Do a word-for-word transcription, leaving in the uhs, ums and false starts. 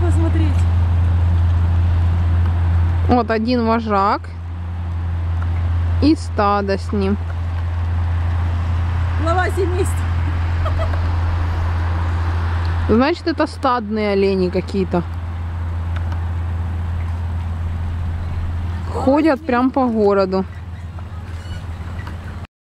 посмотреть. Вот один вожак и стадо с ним. Глава семейства. Значит, это стадные олени какие-то. Ходят прям по городу.